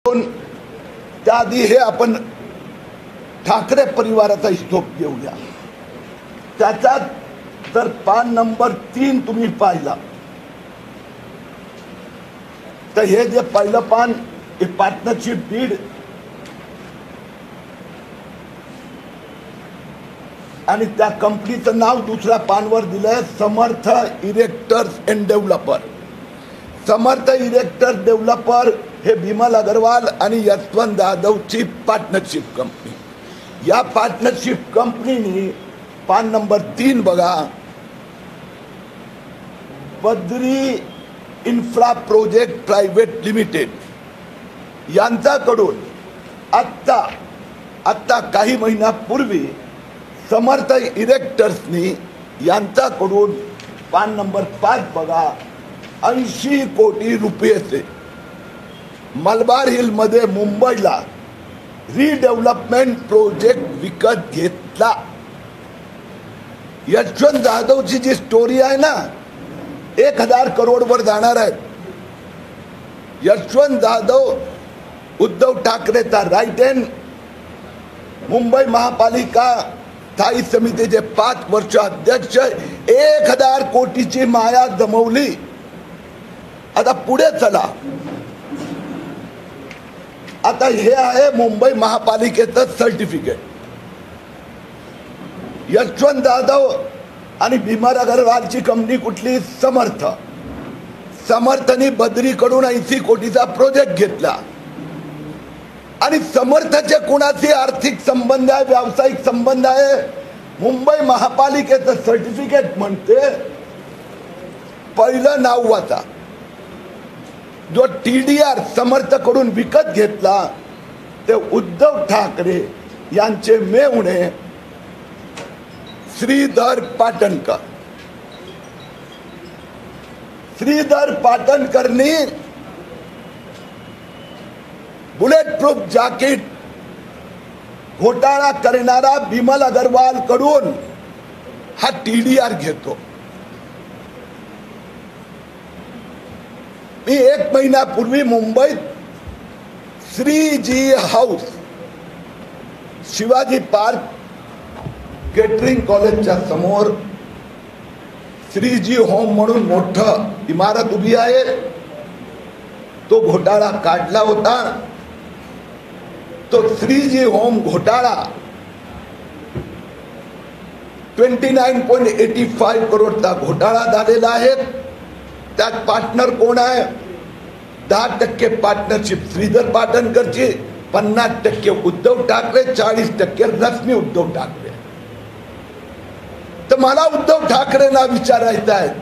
त्याआधी हे आपण ठाकरे परिवाराचा हिशोब घेऊया। त्याच्यात जर पान नंबर 3 तुम्ही पाहिला तर हे जे पहिलं पान हे पार्टनरशिप डीड आणि त्या कंपनीचं नाव दुसऱ्या पानवर दिलंय Samarth erectors and developer. Samarth erector developer हे बिमल अग्रवाल आणि यशवंत जाधवची पार्टनरशिप कंपनी। या पार्टनरशिप कंपनीने पान नंबर 3 बघा, Badri infra project private limited यांच्याकडून आत्ता काही महिन्यापूर्वी समर्थ इरेक्टर्सनी यांच्याकडून पान नंबर 5 बघा 80 कोटी रुपयेचे मलबार हिल मध्ये मुंबईला रिडेव्हलपमेंट प्रोजेक्ट विकत घेतला। यशवंत जाधवची जी स्टोरी आहे ना 1000 करोड वर जाणार आहे। यशवंत जाधव उद्धव ठाकरेचा राईट हँड, मुंबई महापालिका स्थायी समितीचे 5 वर्ष अध्यक्ष, 1000 कोटीची माया जमवली। आता पुढे चला, आता हे आहे मुंबई महापालिकेचं सर्टिफिकेट। यशवंत जाधव आणि बिमल अग्रवालची कंपनी कुठली? समर्थ। समर्थनी बद्रीकडून 80 कोटीचा प्रोजेक्ट घेतला आणि समर्थचे कुणाची आर्थिक संबंध आहे, व्यावसायिक संबंध आहे? मुंबई महापालिकेचं सर्टिफिकेट म्हणते पहिलं नाव वाचा, जो TDR समर्थकडून विकत घेतला ते उद्धव ठाकरे यांचे मेहुणे श्रीधर पाटणकर। श्रीधर पाटणकरनी बुलेट प्रूफ जॅकेट घोटाळा करणारा बिमल अग्रवाल कडून हा TDR घेतो। मी 1 महिन्यापूर्वी मुंबईत Shreeji house Shivaji park catering कॉलेजच्या समोर श्रीजी होम म्हणून मोठं इमारत उभी आहे, तो घोटाळा काढला होता। तो श्रीजी होम घोटाळा 29.85 करोडचा घोटाळा झालेला आहे। त्यात पार्टनर कोण आहे? 10% पार्टनरशिप श्रीधर पाटणकरची, 50% उद्धव ठाकरे, 40% रश्मी उद्धव ठाकरे। तर मला उद्धव ठाकरेंना विचारायचं आहे,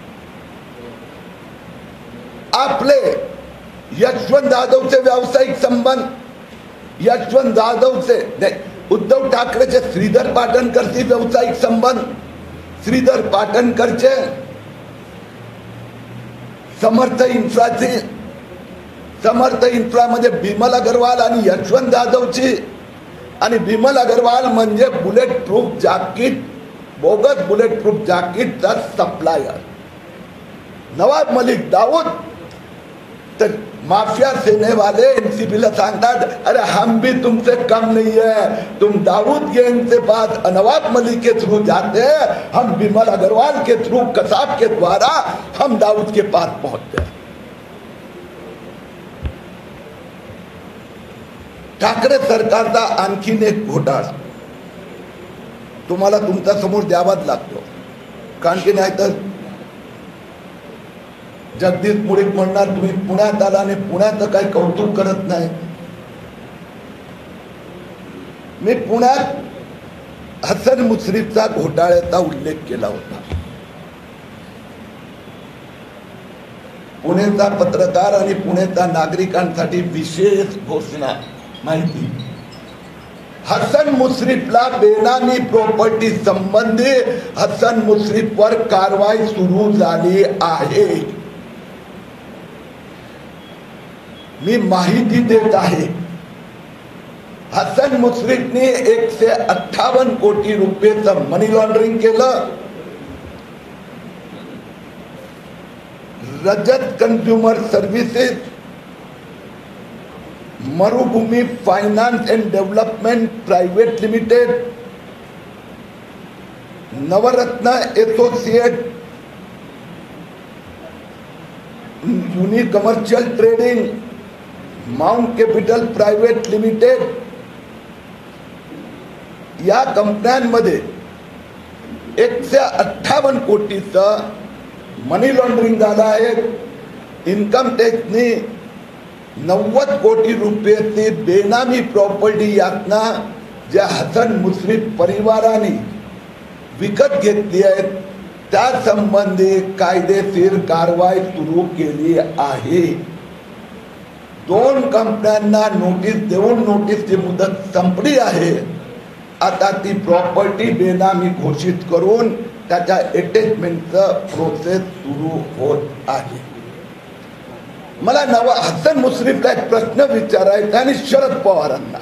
आपले यशवंत जाधवचे व्यावसायिक संबंध, यशवंत जाधवचे नाही, उद्धव ठाकरेचे श्रीधर पाटणकरचे व्यावसायिक संबंध, श्रीधर पाटणकरचे समर्थ इन्फ्राचे, समर्थ इन्फ्रामध्ये बिमल अग्रवाल आणि यशवंत जाधवची, आणि बिमल अग्रवाल म्हणजे bulletproof jacket, bogus bulletproof जॅकेटचा सप्लायर नवाब मलिक दाऊद। तर माफिया सेने वाले एनसीबी ला सांगतात, अरे हम भी तुमसे कम नहीं है, तुम दाऊद गैंग के पास नवाब मलिक के थ्रू जाते हैं, हम बिमल अग्रवाल के थ्रू कसाब के द्वारा हम दाऊद के पास पहुंचते हैं। ठाकरे सरकारचा आणखीन एक घोटाळा तुम्हाला तुमच्या समोर द्यावाच लागतो, कारण की नाही तर जगदीश मुळीक म्हणणार तुम्ही पुण्यात आला आणि पुण्याचं काही कौतुक करत नाही। मी पुण्यात हसन मुश्रीफचा घोटाळ्याचा उल्लेख केला होता। पुणेचा पत्रकार आणि पुणेच्या नागरिकांसाठी विशेष घोषणा माहिती, हसन मुश्रीफला बेनामी प्रॉपर्टी संबंधी हसन मुश्रीफवर कारवाई सुरू झाली आहे। मी माहिती देत आहे, हसन मुश्रीफने 158 कोटी रुपयेचं मनी लॉन्ड्रिंग केलं। Rajat consumer services Marubhumi finance and development private limited, Navratna associate, uni commercial trading, mount capital private limited या कंपन्यांमध्ये 158 कोटीचं मनी लॉन्ड्रिंग झालं आहे. इन्कम टॅक्सनी 90 कोटी रुपयाची बेनामी प्रॉपर्टी यातना ज्या हसन मुश्रीफ परिवाराने विकत घेतली आहे त्या संबंधी कायदेशीर कारवाई सुरू केली आहे. 2 कंपन्यांना नोटीस देऊन नोटीसची मुदत संपली आहे. आता ती प्रॉपर्टी बेनामी घोषित करून त्याच्या अटॅचमेंटचं प्रोसेस सुरू होत आहे. मला हसन मुश्रीफला एक प्रश्न विचारायचा आणि शरद पवारांना.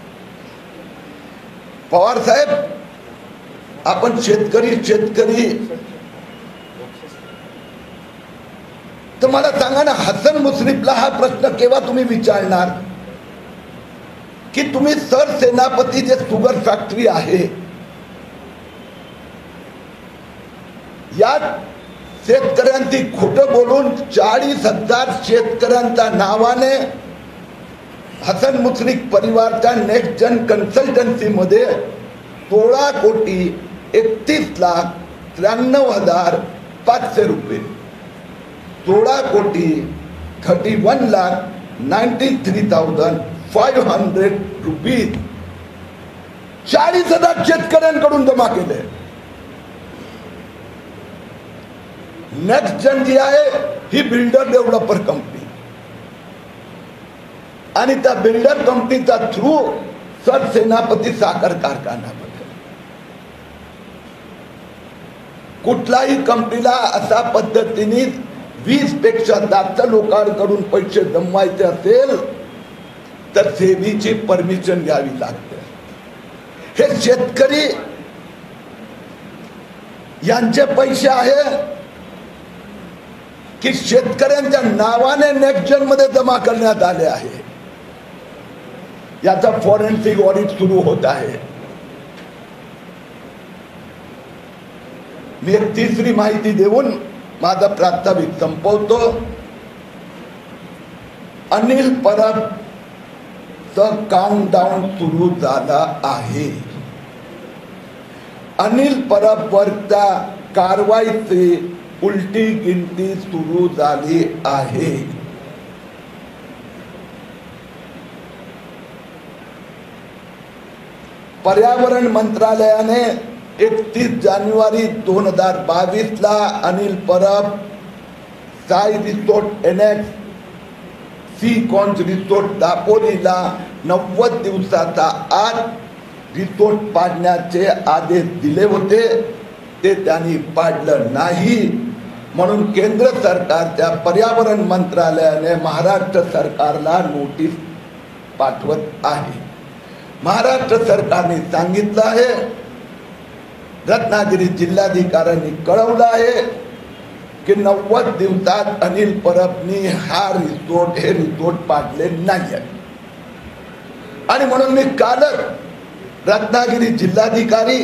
पवार साहेब, आपण शेतकरी तर मला सांगा ना, हसन मुश्रीफला हा प्रश्न केव्हा तुम्ही विचारणार की तुम्ही सरसेनापती जे शुगर फॅक्टरी आहे यात शेतकऱ्यांची खोटं बोलून 40,000 शेतकऱ्यांच्या नावाने हसन मुश्रीफ परिवारच्या नेक्स्ट जन कन्सल्टन्सी मध्ये 16,31,93,500 रुपये, 16,31,93,500 रुपये 40,000 शेतकऱ्यांकडून जमा केले. नेक्स्ट जन जी आहे ही बिल्डर डेव्हलपर कंपनी आणि त्या बिल्डर कंपनीचा थ्रू सरसेनापती साखर कारखाना बद्दल कुठल्याही कंपनीला अशा पद्धतीने 20 पेक्षा जास्त लोकांकडून पैसे जमवायचे असेल तर सेबीची परमिशन घ्यावी लागते. हे शेतकरी यांचे पैसे आहे की शेतकऱ्यांच्या नावाने नेक्स्ट जन मध्ये जमा करण्यात आले आहे. याचा फॉरेन्सिक ऑडिट सुरू होत आहे. मी एक तिसरी माहिती देऊन माझा प्रास्ताविक संपवतो. अनिल परब काउंटडाऊन सुरू झाला आहे. अनिल परब वरच्या कारवाईची उलटी गिनती सुरू झाली आहे. पर्यावरण मंत्रालयाने 31 जानेवारी 2022 ला Anil Parab Sai resort annexe sea conch resort दापोलीला 90 दिवसाचा आत रिसोर्ट पाडण्याचे आदेश दिले होते. ते त्यांनी पाडलं नाही म्हणून केंद्र सरकारच्या पर्यावरण मंत्रालयाने महाराष्ट्र सरकारला नोटीस पाठवत आहे. महाराष्ट्र सरकारने सांगितलं आहे, रत्नागिरी जिल्हाधिकाऱ्यांनी कळवलं आहे की 90 दिवसात अनिल परबनी हे रिसोर्ट पाडले नाही. आणि म्हणून मी कालच रत्नागिरी जिल्हाधिकारी,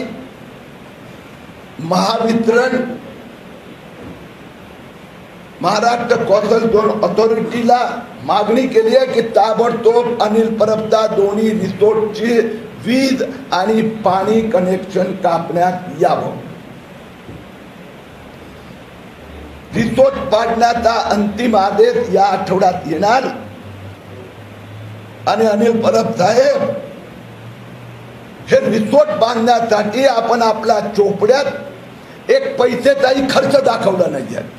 महावितरण, महाराष्ट्र कोस्टल झोन अथॉरिटीला मागणी केली आहे की ताबडतोब अनिल परबच्या दोन्ही रिसोर्टची वीज आणि पाणी कनेक्शन कापण्यात यावं. रिसोर्ट पाडण्याचा अंतिम आदेश या आठवड्यात येणार आणि अनिल परब साहेब, हे रिसोर्ट बांधण्यासाठी आपण आपल्या चोपड्यात एक पैसेचाही खर्च दाखवला नाही आहे.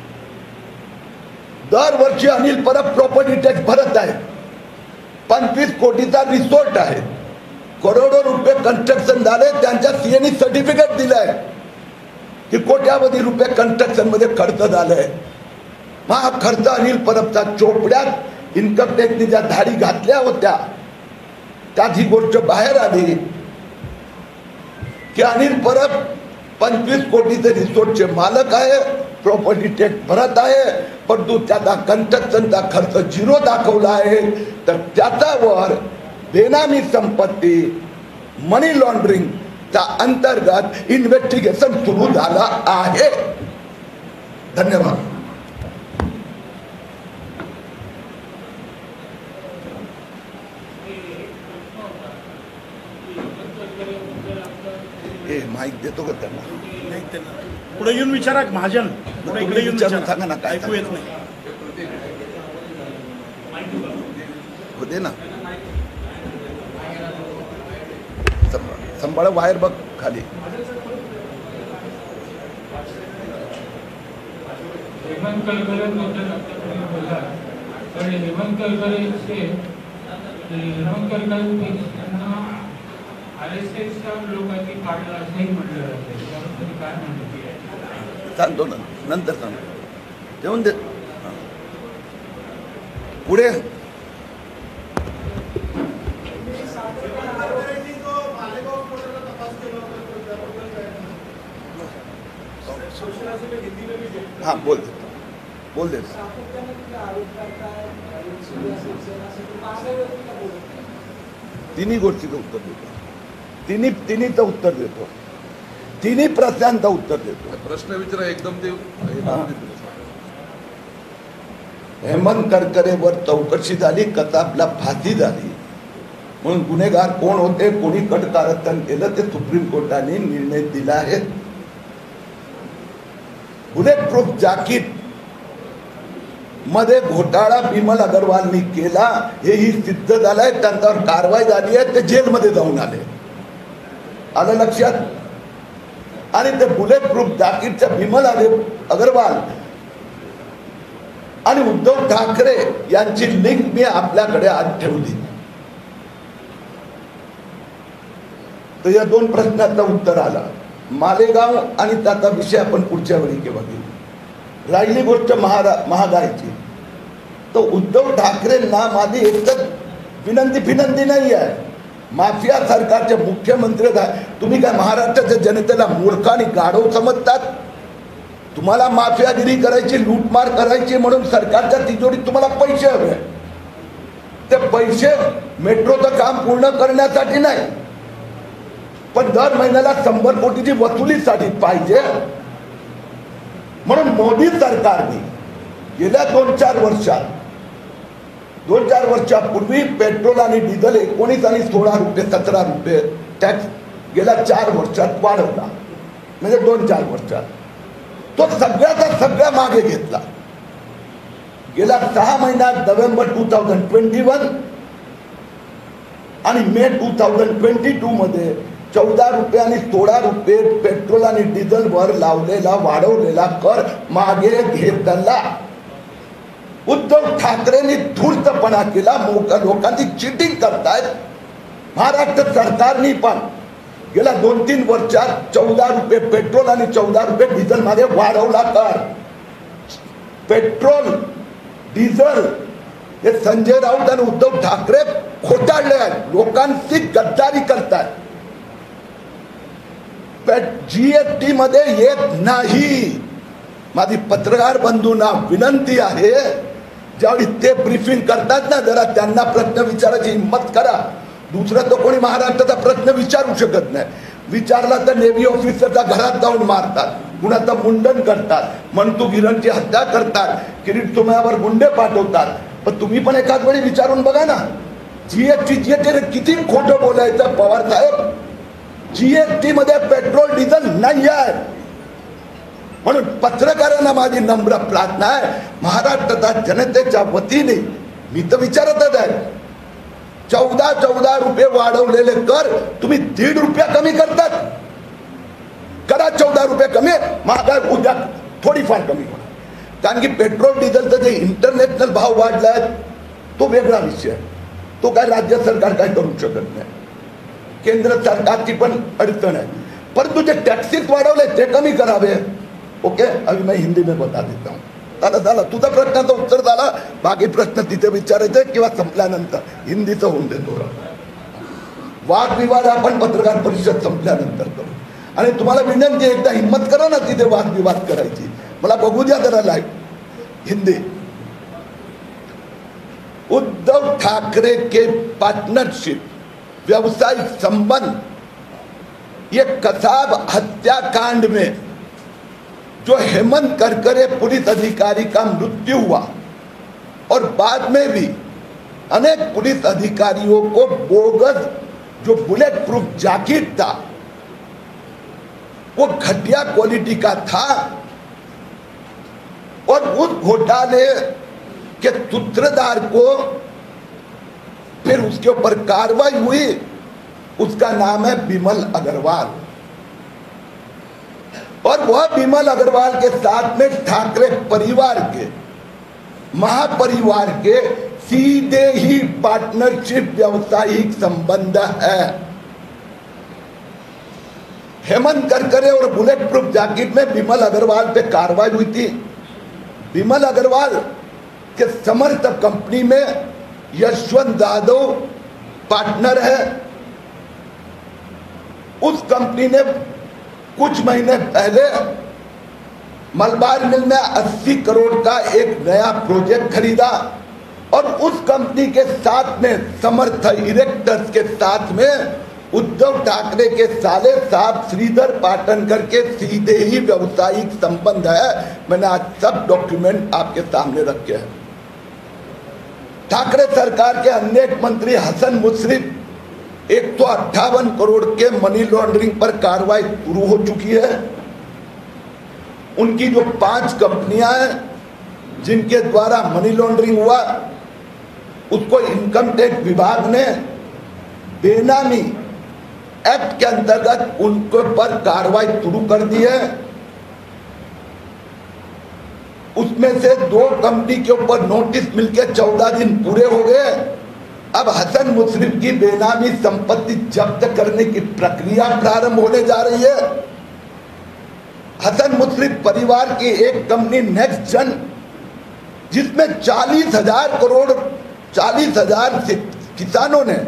दरवर्षी अनिल परब प्रॉपर्टी टॅक्स भरत आहे. 25 कोटीचा रिसोर्ट आहे. करोडो रुपये कन्स्ट्रक्शन झाले. त्यांच्या सीएनी सर्टिफिकेट दिलंय की कोट्यावधी रुपये कन्स्ट्रक्शन मध्ये खर्च झालाय. हा खर्च अनिल परबचा चोपड्यात इन्कम टॅक्सनी ज्या धाडी घातल्या होत्या त्यात ही गोष्ट बाहेर आली की अनिल परब 25 कोटीचे रिसोर्टचे मालक आहे, प्रॉपर्टी टॅक्स भरत आहे, परंतु त्याचा कन्स्ट्रक्शनचा खर्च 0 दाखवला आहे, तर त्याच्यावर बेनामी संपत्ती मनी लॉन्ड्रिंगच्या अंतर्गत इन्व्हेस्टिगेशन सुरू झालं आहे. धन्यवाद. माईक देतो का त्यांना? पुढे येऊन विचारा. महाजन पुढे इकडे येऊन विचारा. सांगा ना काय ऐकू येत नाही. होते ना. संभाळ वायर बघ खाली. हेमंत कलकरेबद्दल बोलला, तर हेमंत कलकरेचे RSSच्या लोकांनी काढलं असंही म्हटलं जाते. त्याबद्दल काय म्हणते? सांगतो ना, नंतर सांगतो. जेवण दे. पुढे हा बोल दे. तिन्ही गोष्टीचं उत्तर देतो. तिन्हीचं उत्तर देतो. तिन्ही प्रश्नांचं उत्तर देतो. प्रश्न विचारा एकदम ते. हेमंत करकरेवर चौकशी झाली, कसाबला फाशी झाली, म्हणून गुन्हेगार कोण होते, कोणी कटकारस्थान केलं ते सुप्रीम कोर्टाने निर्णय दिला आहे. बुलेट प्रूफ जॅकेट मध्ये घोटाळा बिमल अग्रवालनी केला हेही सिद्ध झालंय. त्यांच्यावर कारवाई झाली आहे. ते जेलमध्ये जाऊन आलं लक्षात. आणि ते बुलेट प्रूफ जॅकेटच्या बिमल अग्रवाल आणि उद्धव ठाकरे यांची लिंक मी आपल्याकडे आज ठेवली. तर या 2 प्रश्नाचं उत्तर आलं. मालेगाव आणि त्याचा विषय आपण पुढच्या वेळी केव्हा घेऊ. राहिली गोष्ट महागाईची, तो उद्धव ठाकरेंना माझी एकच विनंती नाही आहे. माफिया सरकारचे मुख्यमंत्री तुम्ही काय महाराष्ट्राच्या जनतेला मूर्ख आणि गाढव समजतात? तुम्हाला माफियागिरी करायची, लूटमार करायची म्हणून सरकारच्या तिजोरीत तुम्हाला पैसे हवे. ते पैसे मेट्रोचं काम पूर्ण करण्यासाठी नाही, पण दर महिन्याला 100 कोटीची वसुलीसाठी पाहिजे. म्हणून मोदी सरकारने गेल्या 2-4 वर्षापूर्वी पेट्रोल आणि डिझेल 19 आणि 16 रुपये 17 रुपये टॅक्स गेल्या 4 वर्षात वाढवला. म्हणजे 2-4 वर्षात तो सगळ्या मागे घेतला. गेल्या 6 महिन्यात नोव्हेंबर 2021 आणि मे 2022 मध्ये 14 रुपये आणि 16 रुपये पेट्रोल आणि डिझेलवर लावलेला वाढवलेला कर मागे घेतला. उद्धव ठाकरेंनी धूर्तपणा केला. लोकांची चिटिंग करतायत. महाराष्ट्र सरकारने पण गेल्या 2-3 वर्षात 14 रुपये पेट्रोल आणि 14 रुपये डिझेल मध्ये वाढवला कर. पेट्रोल डिझेल हे संजय राऊत आणि उद्धव ठाकरे खोटारले आहेत, लोकांची गद्दारी करतात. जीएसटी मध्ये येत नाही. माझी पत्रकार बंधूंना विनंती आहे, ज्यावेळी ते ब्रीफिंग करतात ना, जरा त्यांना प्रश्न विचारायची हिंमत करा. दुसरं तर कोणी महाराष्ट्राचा प्रश्न विचारू शकत नाही. विचारला तर नेव्ही ऑफिसरच्या घरात जाऊन मारतात, कुणाचं मुंडन करतात, मनतू गिरणची हत्या करतात, किरीट सोमयावर गुंडे पाठवतात. पण तुम्ही पण एखाद वेळी विचारून बघा ना, जीएसटी किती खोटं बोलायचं पवार साहेब. जीएसटी मध्ये पेट्रोल डिझेल नाही आहे. म्हणून पत्रकारांना माझी नम्र प्रार्थना आहे, महाराष्ट्राच्या जनतेच्या वतीने मी तर विचारतच आहे, 14 रुपये वाढवलेले कर तुम्ही 1.5 रुपया कमी करतात. करा 14 रुपये कमी, महागाई उद्या थोडीफार कमी होणार. कारण की पेट्रोल डिझेलचं जे इंटरनॅशनल भाव वाढलाय तो वेगळा विषय आहे. तो काय राज्य सरकार काय करू शकत नाही, केंद्र सरकारची पण अडचण आहे. परंतु जे टॅक्सीस वाढवले ते कमी करावे. ओके, अभी मैं हिंदी में बता देता हूँ. झाला तुझा प्रश्नाचं उत्तर झाला. बाकी प्रश्न तिथे विचारायचे किंवा संपल्यानंतर हिंदीचं होऊन देतो. वादविवाद आपण पत्रकार परिषद संपल्यानंतर करू. आणि तुम्हाला विनंती, एकदा हिंमत करा ना तिथे वादविवाद करायची. मला बघू द्या जरा लाईव्ह. हिंदी। उद्धव ठाकरे के पार्टनरशिप, व्यवसायिक संबंध, ये कसाब हत्याकांड में जो हेमंत करकरे पुलिस अधिकारी का मृत्यु हुआ और बाद में भी अनेक पुलिस अधिकारियों को बोगस जो बुलेट प्रूफ जैकेट था वो घटिया क्वालिटी का था, और उस घोटाले के सूत्रधार को फिर उसके ऊपर कार्रवाई हुई। उसका नाम है बिमल अग्रवाल, और वह बिमल अग्रवाल के साथ में ठाकरे परिवार के, महापरिवार के सीधे ही पार्टनरशिप व्यावसायिक संबंध है। हेमंत करकरे और बुलेट प्रूफ जैकेट में बिमल अग्रवाल पे कार्रवाई हुई थी। बिमल अग्रवाल के समर्थ कंपनी में यशवंत यादव पार्टनर है। उस कंपनी ने कुछ महीने पहले मलबार मिल में 80 करोड़ का एक नया प्रोजेक्ट खरीदा, और उस कंपनी के साथ में समर्थ इरेक्टर्स के साथ में उद्धव ठाकरे के साले साहब श्रीधर पाटनकर के सीधे ही व्यवसायिक संबंध है। मैंने आज सब डॉक्यूमेंट आपके सामने रखे हैं। ठाकरे सरकार के अनेक मंत्री हसन मुश्रिफ 158 करोड़ के मनी लॉन्ड्रिंग पर कार्रवाई शुरू हो चुकी है। उनकी जो 5 कंपनियां हैं जिनके द्वारा मनी लॉन्ड्रिंग हुआ, उसको इनकम टैक्स विभाग ने बेनामी एक्ट के अंतर्गत उनके पर कार्रवाई शुरू कर दी है। उसमें से 2 कंपनी के ऊपर नोटिस मिलकर 14 दिन पूरे हो गए। अब हसन मुश्रिफ की बेनामी संपत्ति जब्त करने की प्रक्रिया प्रारंभ होने जा रही है। हसन मुश्रिफ परिवार की एक कंपनी नेक्स्ट जन, जिसमें 40,000 करोड़ 40,000 किसानों ने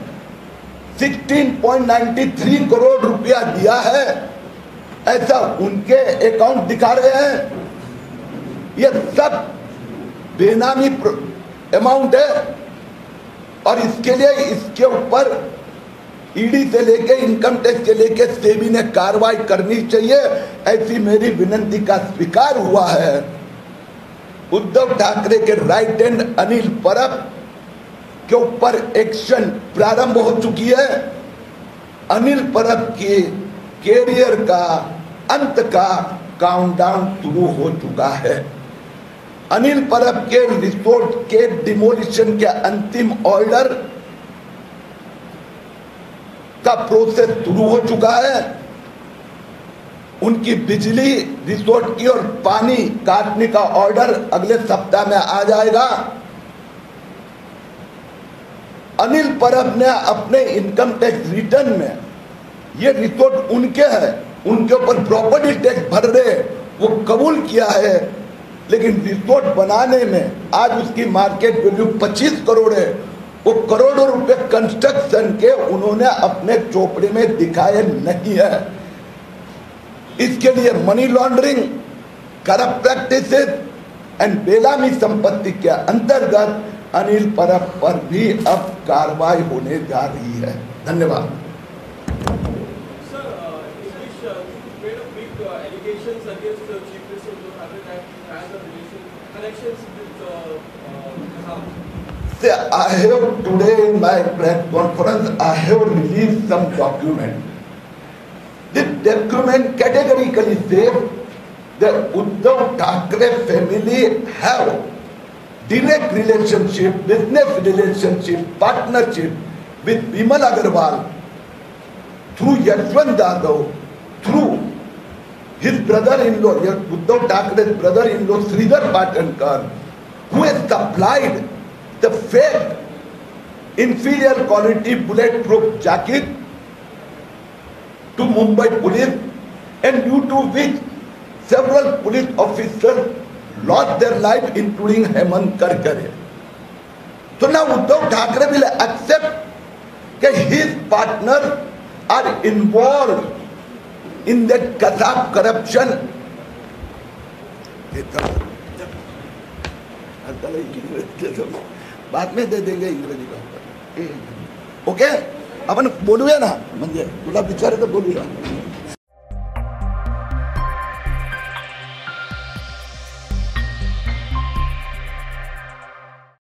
16.93 करोड़ रुपया दिया है, ऐसा उनके अकाउंट दिखा रहे हैं। ये सब बेनामी अमाउंट है, और इसके लिए इसके ऊपर ईडी से लेके इनकम टैक्स से लेके सेबी ने कार्रवाई करनी चाहिए, ऐसी मेरी विनती का स्वीकार हुआ है। उद्धव ठाकरे के राइट हैंड अनिल परब के ऊपर एक्शन प्रारंभ हो चुकी है। अनिल परब के कैरियर का अंत का काउंटडाउन शुरू हो चुका है। अनिल परब के रिसोर्ट के डिमोलिशन के अंतिम ऑर्डर का प्रोसेस शुरू हो चुका है। उनकी बिजली रिसोर्ट की और पानी काटने का ऑर्डर अगले सप्ताह में आ जाएगा। अनिल परब ने अपने इनकम टैक्स रिटर्न में, ये रिसोर्ट उनके हैं, उनके ऊपर प्रॉपर्टी टैक्स भर रहे, वो कबूल किया है, लेकिन रिसोर्ट बनाने में आज उसकी मार्केट वैल्यू 25 करोड़ है। वो करोड़ों रुपए कंस्ट्रक्शन के उन्होंने अपने चोपड़े में दिखाए नहीं है। इसके लिए money laundering, corrupt practices and benami संपत्ति के अंतर्गत अनिल परब पर भी अब कार्रवाई होने जा रही है। धन्यवाद। I have today in my press conference, I have released some document. This document categorically says that Uddhav Thackeray family have direct relationship, business relationship, partnership with Bimal Agarwal through Yashwant Yadav, through his brother-in-law, Uddhav Thackeray's brother-in-law Sridhar Patankar, who has supplied the fake inferior quality bulletproof jacket to Mumbai police, and due to which several police officers lost their life, including Hemant Karkare. So now Uddhav Thackeray will accept that his partners are involved in that Kasab corruption. त्याला इंग्रजी बाद में दे देंगे इंग्रजी का okay आपण बोलूया ना म्हणजे तुला विचारायचं बोलूया